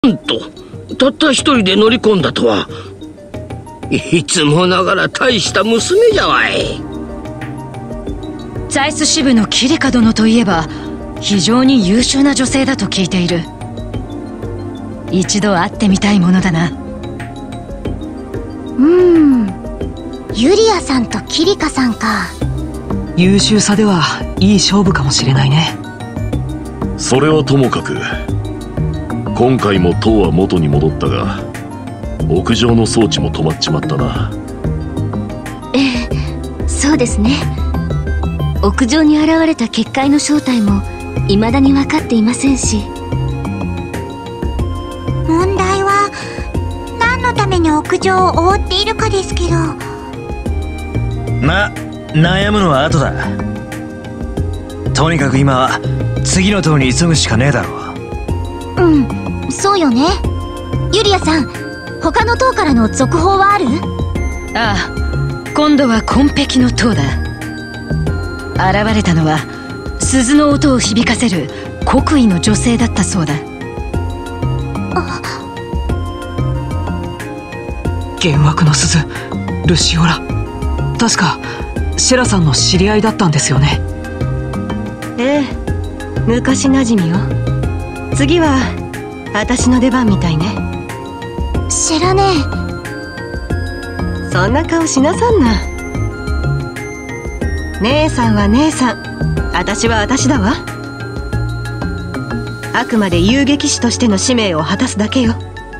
なんとたった一人で乗り込んだとは。いつもながら大した娘じゃわい。 ザイス支部のキリカ殿といえば非常に優秀な女性だと聞いている。一度会ってみたいものだな。 ユリアさんとキリカさんか。 優秀さではいい勝負かもしれないね。 それはともかく、今回も塔は元に戻ったが屋上の装置も止まっちまったな。 そうですね。屋上に現れた結界の正体も未だに分かっていませんし。 問題は何のために屋上を覆っているかですけど。 まあ悩むのは後だ。とにかく今は次の塔に急ぐしかねえだろう。 そうよね。ユリアさん、他の塔からの続報はある？ ああ、今度は紺碧の塔だ。現れたのは鈴の音を響かせる国威の女性だったそうだ。 幻惑の鈴、ルシオラ。確かシェラさんの知り合いだったんですよね。 ええ、昔なじみよ。次は私の出番みたいね。 知らねえ。そんな顔しなさんな。姉さんは姉さん、私は私だわ。あくまで遊撃士としての使命を果たすだけよ。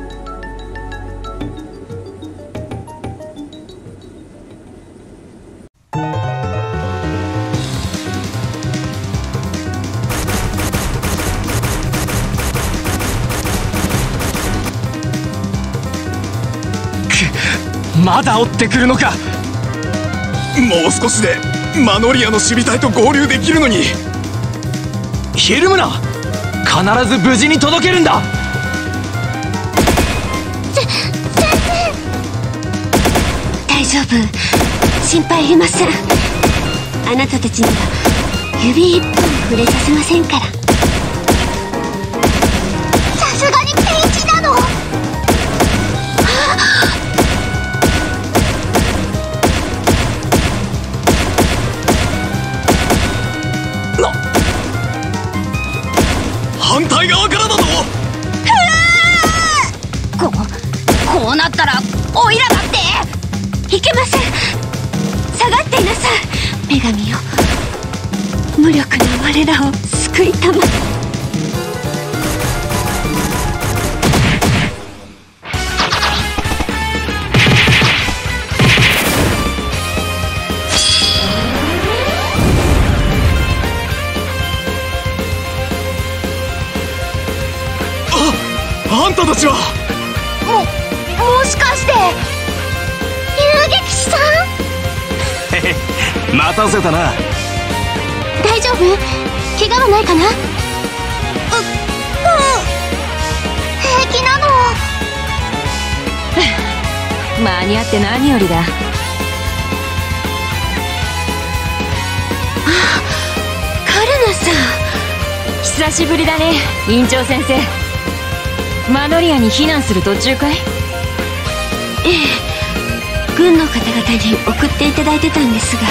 まだ追ってくるのか。もう少しでマノリアの守備隊と合流できるのに。ひるむな、必ず無事に届けるんだ。 先生、大丈夫、心配いりません。あなたたちには指一本触れさせませんから。さすがにピンチなの。 反対側からだぞ。 こうなったらオイラだっていけません。下がっていなさい、女神よ。無力な我らを救いたまえ。 あんたたちはもしかして遊撃士さん？ 待たせたな。 大丈夫？怪我はないかな？平気なの？ 間に合って何よりだ。 カルナさん、 久しぶりだね、院長先生。マノリアに避難する途中かい？ ええ、軍の方々に送っていただいてたんですが。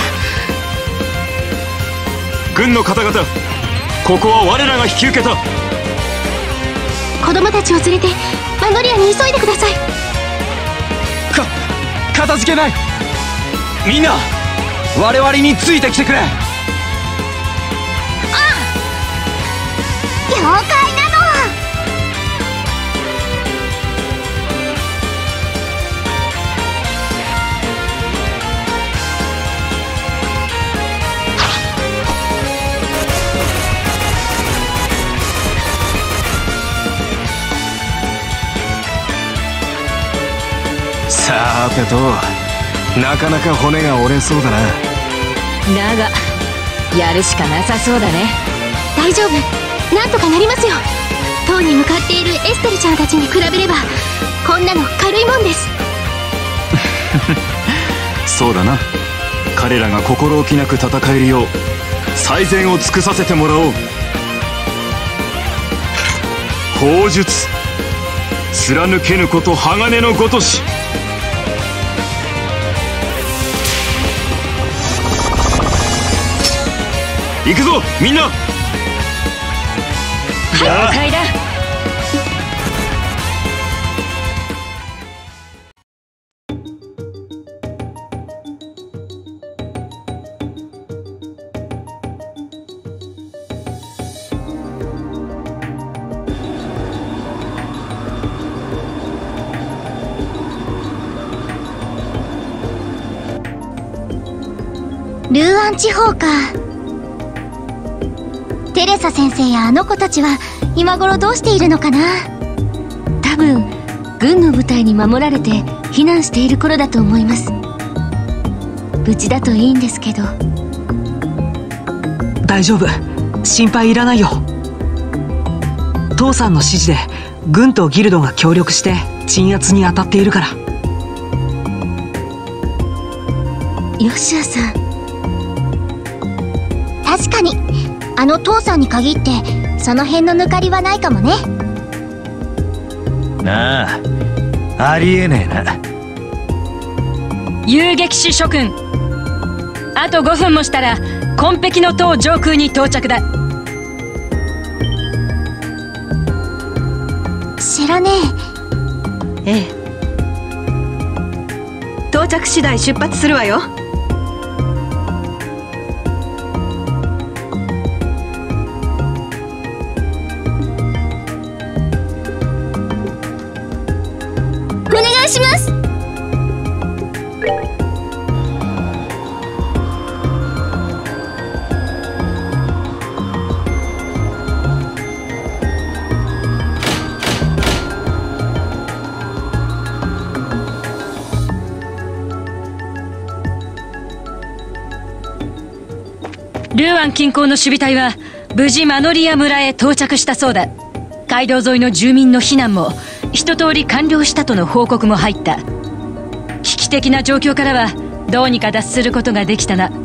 軍の方々、ここは我らが引き受けた。 子供たちを連れてマノリアに急いでください。 片付けない。みんな我々についてきてくれ。 了解なの。 さてと、なかなか骨が折れそうだな。 だがやるしかなさそうだね。 大丈夫、なんとかなりますよ。塔に向かっているエステルちゃんたちに比べればこんなの軽いもんです。 そうだな。彼らが心置きなく戦えるよう最善を尽くさせてもらおう。砲術貫けぬこと鋼のごとし。行くぞみんな。 了解だ。 ルーアン地方か。テレサ先生やあの子たちは今頃どうしているのかな。 多分軍の部隊に守られて避難している頃だと思います。無事だといいんですけど。 大丈夫、心配いらないよ。父さんの指示で軍とギルドが協力して鎮圧に当たっているから。 ヨシアさん、 確かにあの父さんに限ってその辺の抜かりはないかもね。 なあ、ありえねえな。 遊撃士諸君、あと5分もしたら紺碧の塔上空に到着だ。 知らねえ。ええ、到着次第出発するわよ。 お願いします。 ルーアン近郊の守備隊は無事マノリア村へ到着したそうだ。街道沿いの住民の避難も一通り完了したとの報告も入った。危機的な状況からはどうにか脱することができたな。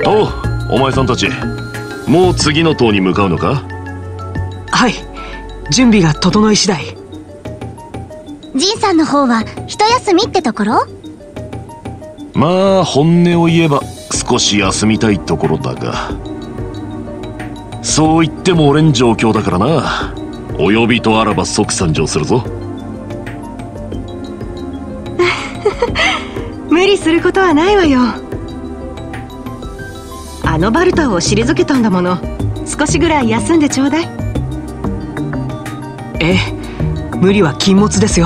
おう、お前さんたちもう次の塔に向かうのか？ はい、準備が整い次第。 ジンさんの方は一休みってところ？ まあ本音を言えば少し休みたいところだが、そう言っても俺ん状況だからな。お呼びとあらば即参上するぞ。 無理することはないわよ。あのバルタを退けたんだもの。少しぐらい休んでちょうだい。 ええ、無理は禁物ですよ。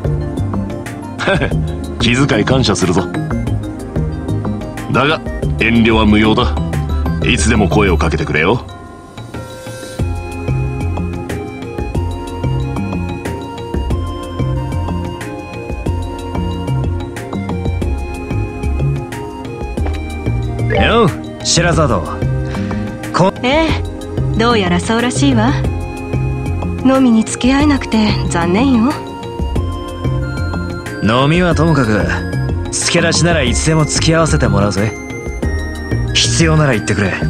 気遣い感謝するぞ。だが遠慮は無用だ。いつでも声をかけてくれよ。 よう、シェラザード。 ええ、どうやらそうらしいわ。飲みに付き合えなくて残念よ。 飲みはともかく、付け出しならいつでも付き合わせてもらうぜ。必要なら言ってくれ。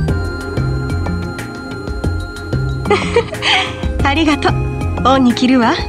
ありがとう。恩に着るわ。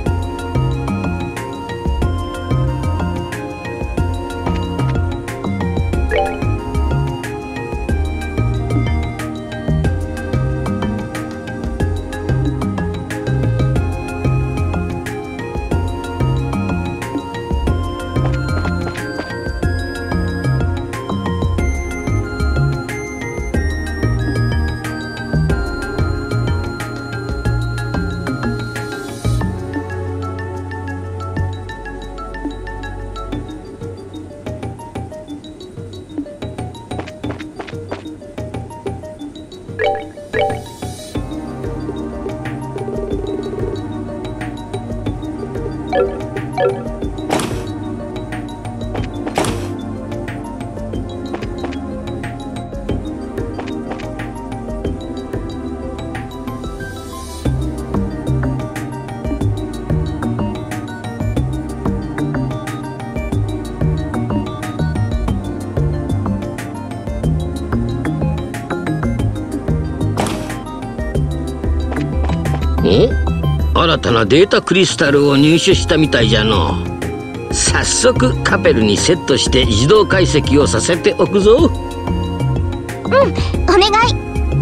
新たなデータクリスタルを入手したみたいじゃの。早速カペルにセットして自動解析をさせておくぞ。 うん、お願い。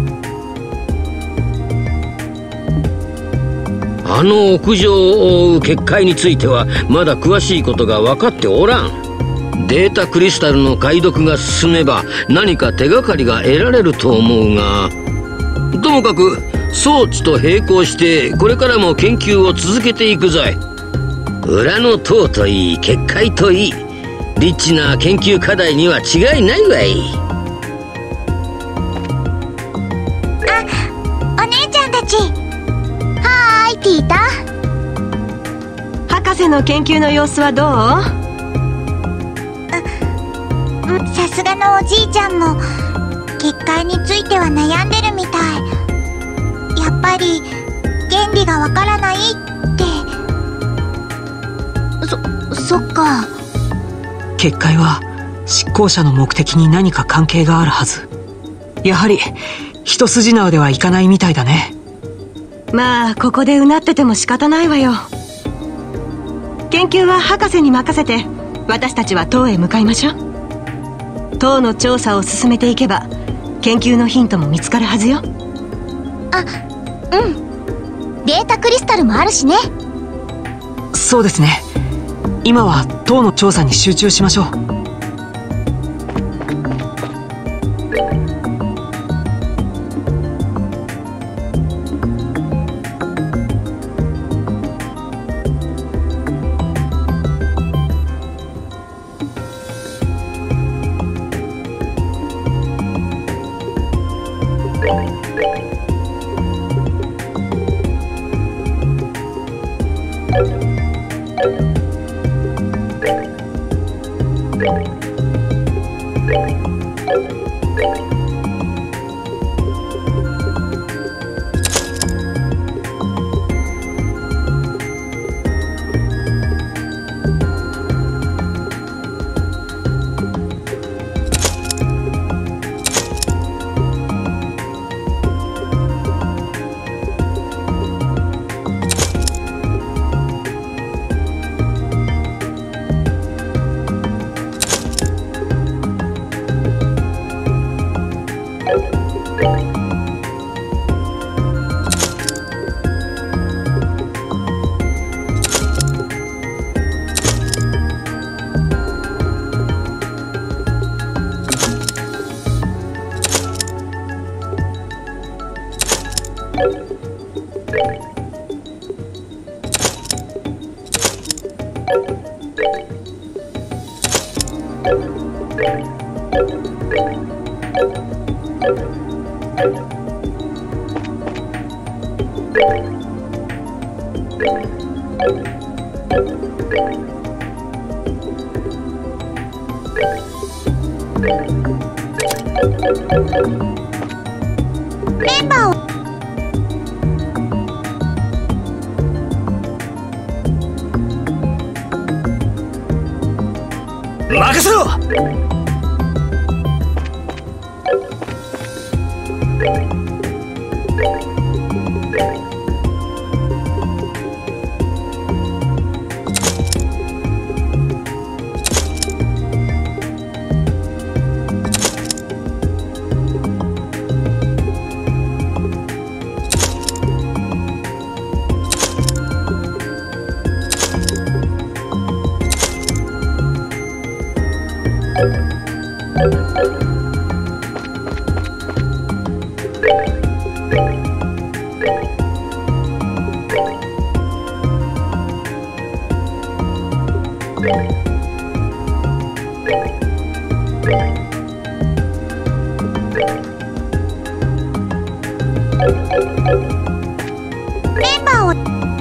あの屋上を覆う結界についてはまだ詳しいことが分かっておらん。データクリスタルの解読が進めば何か手がかりが得られると思うが、ともかく装置と並行してこれからも研究を続けていくぞい。裏の塔といい結界といい、リッチな研究課題には違いないわい。 あ、お姉ちゃんたち。はーい、ピーター。 博士の研究の様子はどう？ さすがのおじいちゃんも結界については悩んでるみたい。やっぱり原理がわからないって。そっか。 結界は執行者の目的に何か関係があるはず。やはり一筋縄ではいかないみたいだね。 まあここでうなってても仕方ないわよ。研究は博士に任せて私たちは塔へ向かいましょう。塔の調査を進めていけば研究のヒントも見つかるはずよ。 あ、うん。データクリスタルもあるしね。 そうですね。今は塔の調査に集中しましょう。 メンバーを任せろ。 メンバーを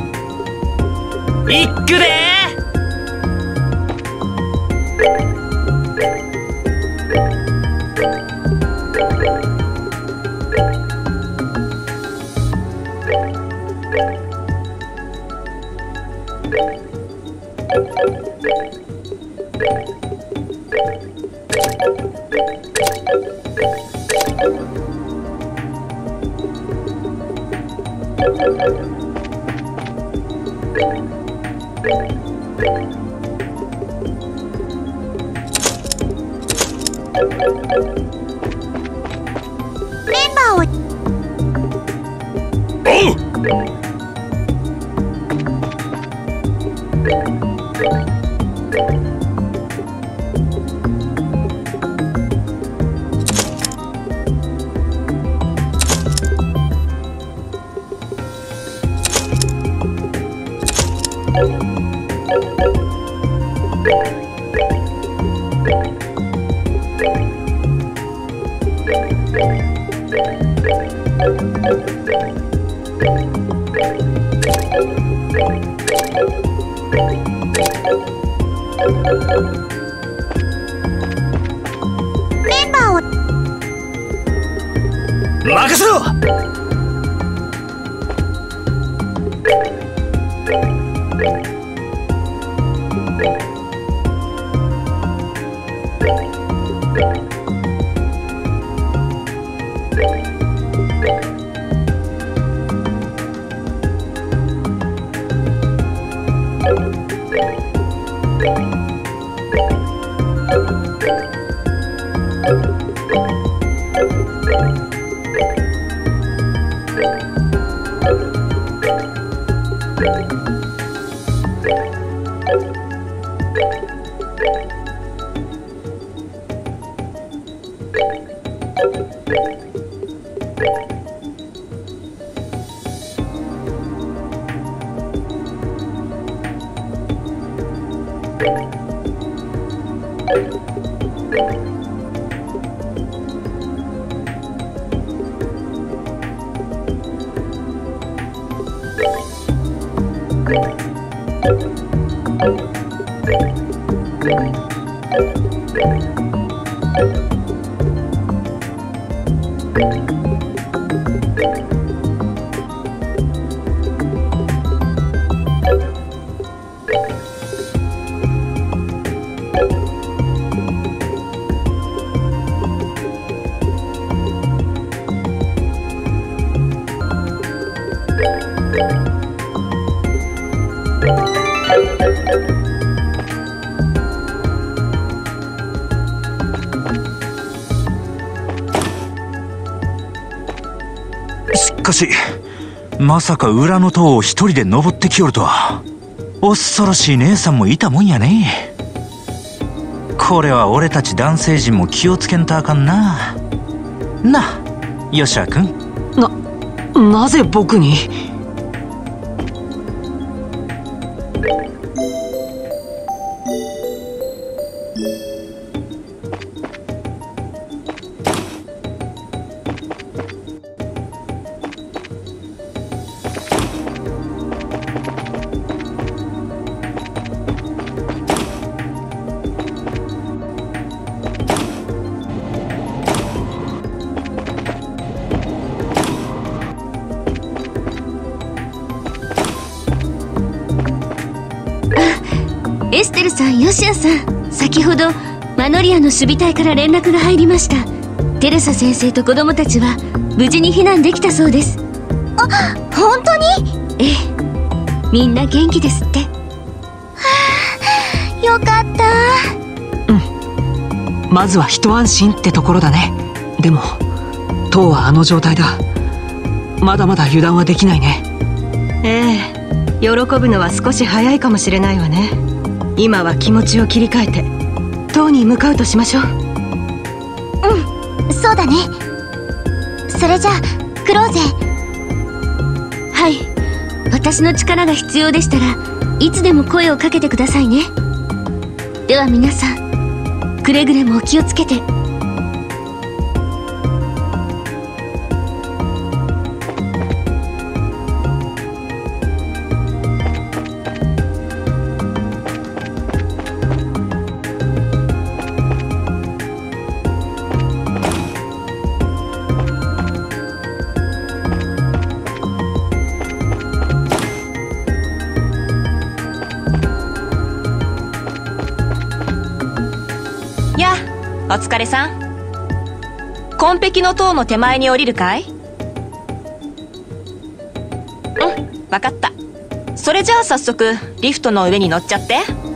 いっくでメンバーをおう。 メンバーを任せろ。 しかしまさか裏の塔を一人で登ってきよるとは。恐ろしい姉さんもいたもんやね。これは俺たち男性陣も気をつけんとあかんな。なあヨシア君。 なぜ僕に？ さん、ヨシアさん、先ほどマノリアの守備隊から連絡が入りました。テレサ先生と子供たちは無事に避難できたそうです。 あ、本当に？ ええ、みんな元気ですって。 よかった。 まずは一安心ってところだね。でもトウはあの状態だ。まだまだ油断はできないね。 ええ、喜ぶのは少し早いかもしれないわね。今は気持ちを切り替えてトウに向かうとしましょう。 そうだね。それじゃあクローゼ。 はい、私の力が必要でしたらいつでも声をかけてくださいね。では皆さん、くれぐれもお気をつけて。 やあ、お疲れさん。紺碧の塔の手前に降りるかい？わかった。それじゃあ早速リフトの上に乗っちゃって。